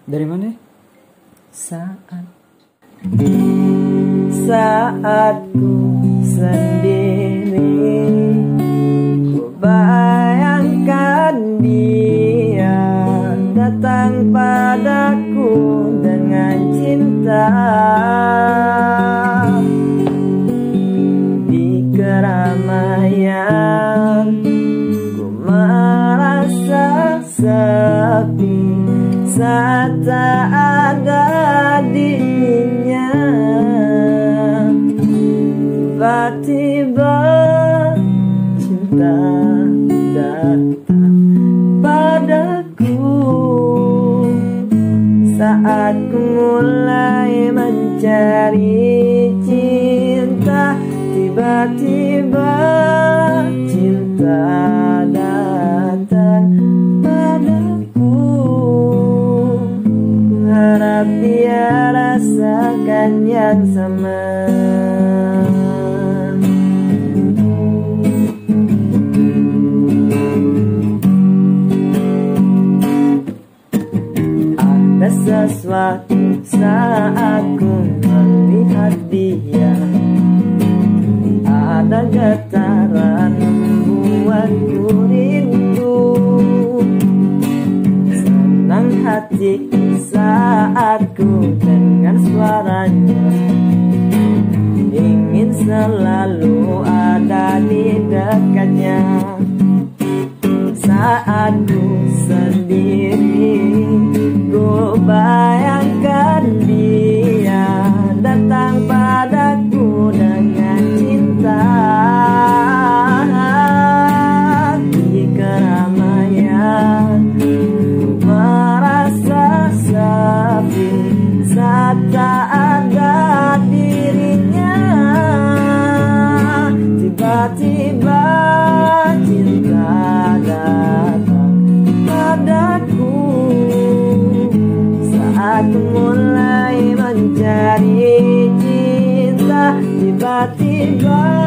Dari mana? Saat ku sendiri, ku bayangkan dia datang padaku dengan cinta. Di keramaian ku merasa sepi saat tak ada dirinya. Tiba-tiba cinta datang padaku saat ku mulai mencari cinta. Tiba-tiba cinta datang padaku. Ku harap dia rasakan yang sama. Ada sesuatu saat ku melihat dia, ada getaran membuatku rindu. Senang hati saat ku dengar suaranya, ingin selalu ada di dekatnya. Saat ku sendiri, ku bayangkan dia datang padaku dengan cinta. Di keramaian ku merasa sepi saat tak ada dirinya. Tiba-tiba cinta datang padaku saat ku mulai mencari cinta. Tiba-tiba